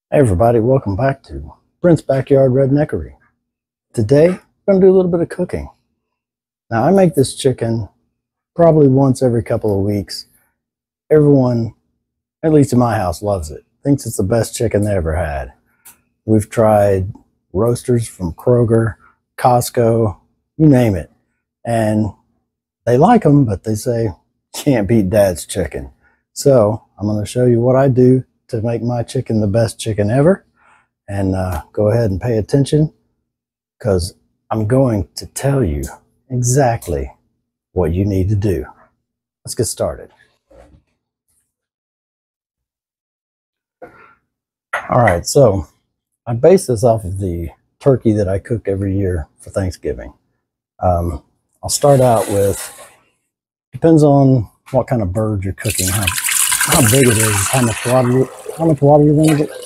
Hey everybody, welcome back to Brent's Backyard Redneckery. Today, I'm going to do a little bit of cooking. Now, I make this chicken probably once every couple of weeks. Everyone, at least in my house, loves it. Thinks it's the best chicken they ever had. We've tried roasters from Kroger, Costco, you name it. And they like them, but they say, can't beat Dad's chicken. So, I'm going to show you what I do to make my chicken the best chicken ever. And go ahead and pay attention, because I'm going to tell you exactly what you need to do. Let's get started. All right, so I base this off of the turkey that I cook every year for Thanksgiving. I'll start out with, depends on what kind of bird you're cooking, how big it is, how much water you're going to get.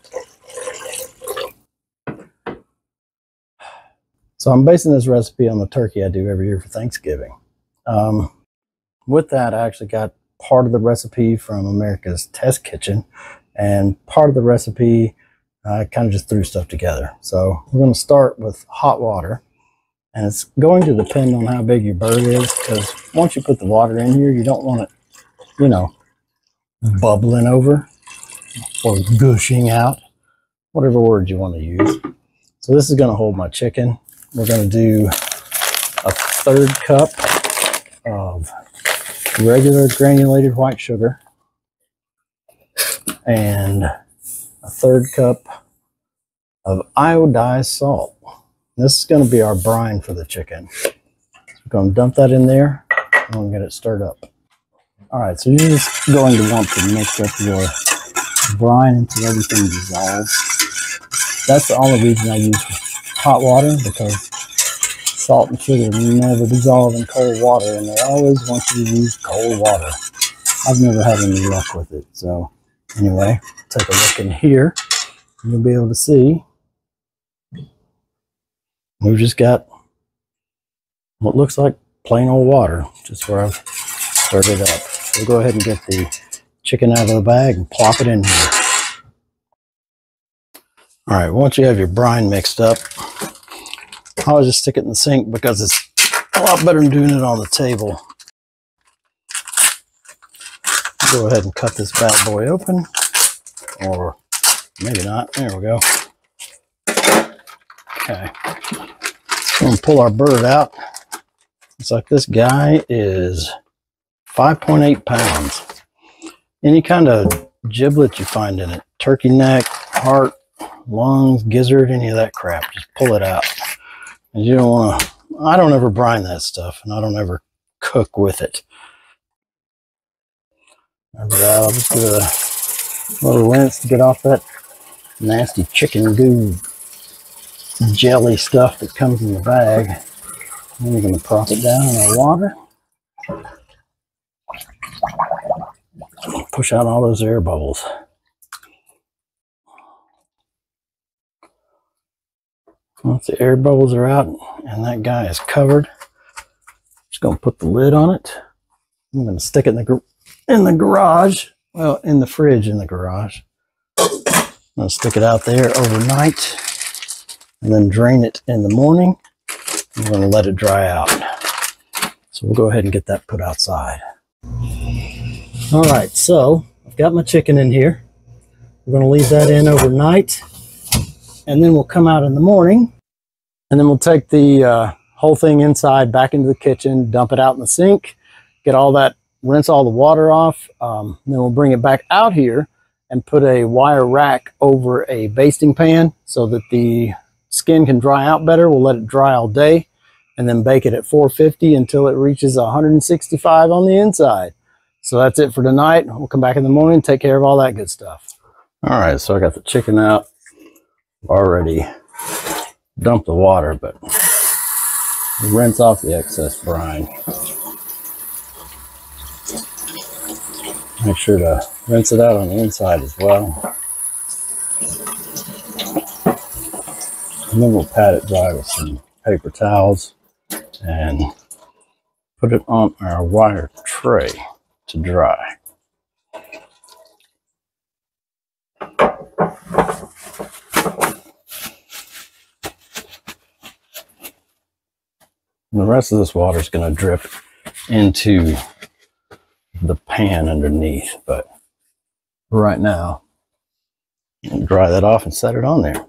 So I'm basing this recipe on the turkey I do every year for Thanksgiving. With that, I actually got part of the recipe from America's Test Kitchen, and part of the recipe I kind of just threw stuff together. So we're going to start with hot water, and it's going to depend on how big your bird is, because once you put the water in here, you don't want it, you know, bubbling over or gushing out, whatever word you want to use. So this is going to hold my chicken. We're going to do a 1/3 cup of regular granulated white sugar and a 1/3 cup of iodized salt. This is going to be our brine for the chicken. So we're going to dump that in there and we'll get it stirred up. All right, so you're just going to want to mix up your brine until everything dissolves. That's the only reason I use hot water, because salt and sugar never dissolve in cold water, and they always want you to use cold water. I've never had any luck with it. So anyway, take a look in here and you'll be able to see we've just got what looks like plain old water, just where I've stirred it up. We'll go ahead and get the chicken out of the bag and plop it in here. All right, once you have your brine mixed up, I always just stick it in the sink because it's a lot better than doing it on the table. Go ahead and cut this bad boy open, or maybe not. There we go. Okay, we're going to pull our bird out. It's like this guy is 5.8 pounds. Any kind of giblet you find in it, turkey neck, heart, lungs, gizzard, any of that crap, just pull it out. And you don't want to, I don't ever brine that stuff, and I don't ever cook with it. I'll just give it a little rinse to get off that nasty chicken goo jelly stuff that comes in the bag. And we're going to prop it down in our water. Push out all those air bubbles. Once the air bubbles are out and that guy is covered, just going to put the lid on it. I'm going to stick it in the garage. Well, in the fridge in the garage. I'm going to stick it out there overnight and then drain it in the morning. I'm going to let it dry out. So we'll go ahead and get that put outside. All right, so I've got my chicken in here. We're going to leave that in overnight, and then we'll come out in the morning, and then we'll take the whole thing inside back into the kitchen, dump it out in the sink, get all that, rinse all the water off. Then we'll bring it back out here and put a wire rack over a basting pan so that the skin can dry out better. We'll let it dry all day and then bake it at 450 until it reaches 165 on the inside. So that's it for tonight. We'll come back in the morning, take care of all that good stuff. All right, so I got the chicken out. Already dumped the water, but rinse off the excess brine. Make sure to rinse it out on the inside as well. And then we'll pat it dry with some paper towels and put it on our wire tray to dry. And the rest of this water is going to drip into the pan underneath. But right now, dry that off and set it on there.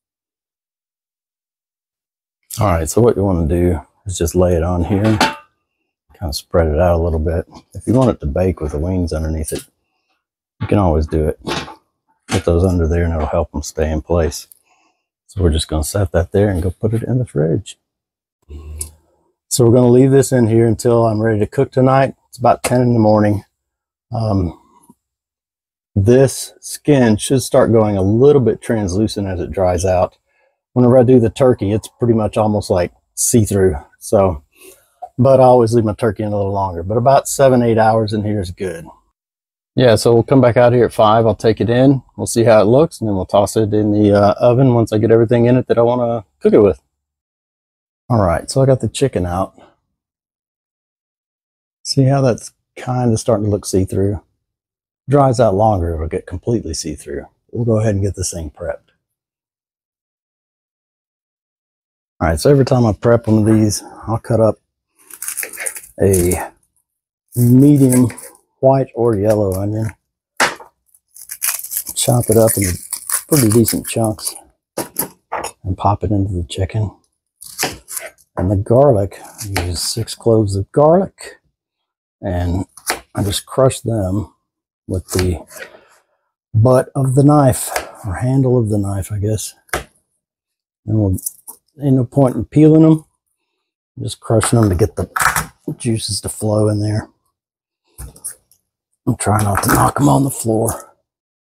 All right, so what you want to do is just lay it on here, kind of spread it out a little bit. If you want it to bake with the wings underneath it, you can always do it. Put those under there and it'll help them stay in place. So we're just going to set that there and go put it in the fridge. So we're going to leave this in here until I'm ready to cook tonight. It's about 10 in the morning. This skin should start going a little bit translucent as it dries out. Whenever I do the turkey, it's pretty much almost like see-through. So, but I always leave my turkey in a little longer. But about 7-8 hours in here is good. Yeah, so we'll come back out here at 5. I'll take it in. We'll see how it looks, and then we'll toss it in the oven once I get everything in it that I want to cook it with. All right, so I got the chicken out. See how that's kind of starting to look see-through? Dries out longer, it'll get completely see-through. We'll go ahead and get this thing prepped. All right, so every time I prep one of these, I'll cut up a medium white or yellow onion, chop it up in pretty decent chunks, and pop it into the chicken. And the garlic, I use 6 cloves of garlic, and I just crush them with the butt of the knife, or handle of the knife, I guess. And ain't no point in peeling them, just crushing them to get the juices to flow in there. I'm trying not to knock them on the floor.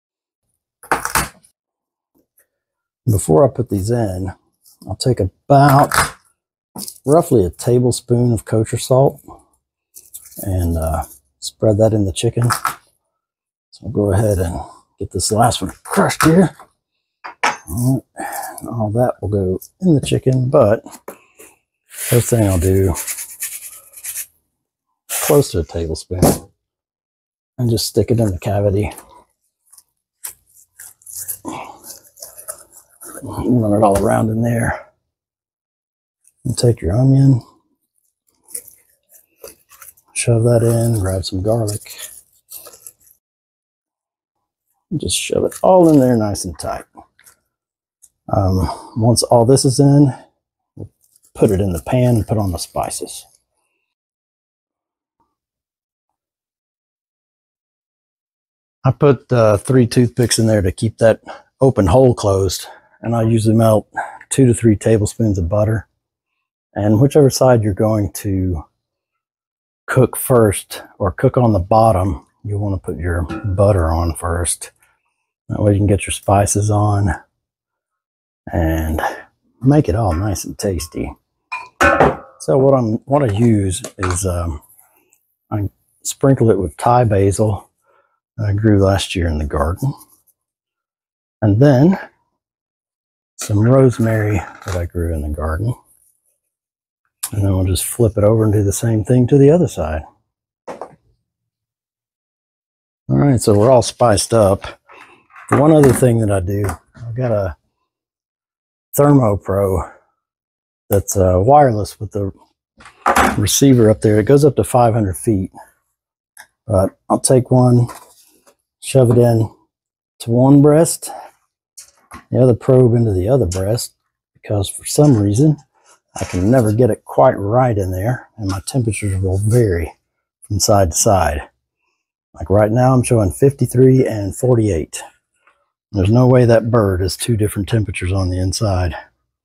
Before I put these in, I'll take about roughly a tablespoon of kosher salt and spread that in the chicken. So I'll go ahead and get this last one crushed here. All that will go in the chicken, but first thing I'll do, close to a tablespoon, and just stick it in the cavity. Run it all around in there. And take your onion, shove that in, grab some garlic, and just shove it all in there nice and tight. Once all this is in, we'll put it in the pan and put on the spices. I put 3 toothpicks in there to keep that open hole closed, and I usually melt 2 to 3 tablespoons of butter. And whichever side you're going to cook first, or cook on the bottom, you want to put your butter on first. That way you can get your spices on and make it all nice and tasty. So what I use is I sprinkle it with Thai basil that I grew last year in the garden, and then some rosemary that I grew in the garden, and then we'll just flip it over and do the same thing to the other side. All right, so we're all spiced up. One other thing that I do, I've got a ThermoPro that's wireless with the receiver up there. It goes up to 500 feet. But I'll take one, shove it in to one breast, the other probe into the other breast, because for some reason I can never get it quite right in there, and my temperatures will vary from side to side. Like right now I'm showing 53 and 48. There's no way that bird is 2 different temperatures on the inside.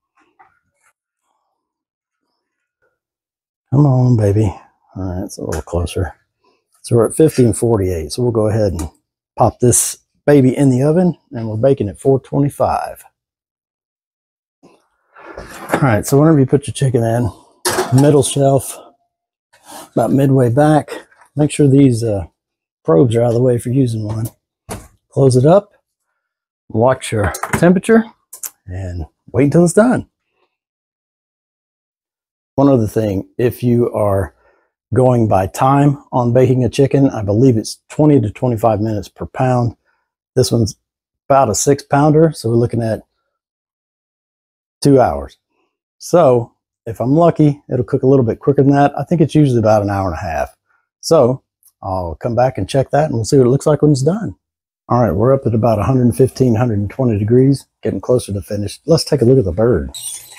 Come on, baby. All right, it's a little closer. So we're at 50 and 48. So we'll go ahead and pop this baby in the oven, and we're baking at 425. All right, so whenever you put your chicken in, middle shelf, about midway back, make sure these probes are out of the way if you're using one. Close it up, watch your temperature, and wait until it's done. One other thing, if you are going by time on baking a chicken, I believe it's 20 to 25 minutes per pound. This one's about a 6-pounder, so we're looking at 2 hours. So if I'm lucky, it'll cook a little bit quicker than that. I think it's usually about an hour and a half. So I'll come back and check that, and we'll see what it looks like when it's done. All right, we're up at about 115, 120 degrees, getting closer to finished. Let's take a look at the bird.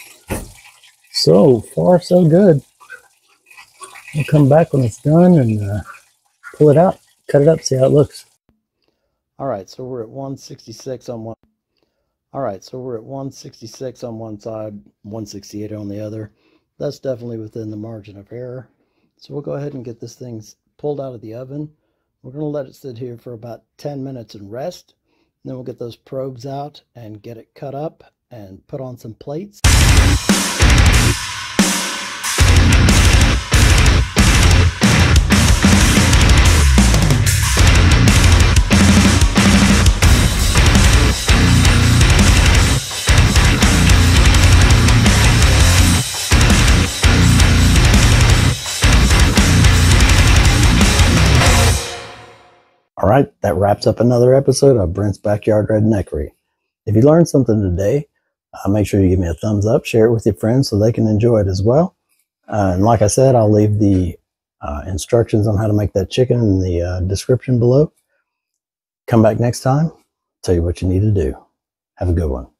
So far, so good. We'll come back when it's done and pull it out, cut it up, see how it looks. All right, so we're at 166 on one. All right, so we're at 166 on one side, 168 on the other. That's definitely within the margin of error. So we'll go ahead and get this thing pulled out of the oven. We're going to let it sit here for about 10 minutes and rest. And then we'll get those probes out and get it cut up and put on some plates. All right, that wraps up another episode of Brent's Backyard Redneckery. If you learned something today, make sure you give me a thumbs up, share it with your friends so they can enjoy it as well. And like I said, I'll leave the instructions on how to make that chicken in the description below. Come back next time, tell you what you need to do. Have a good one.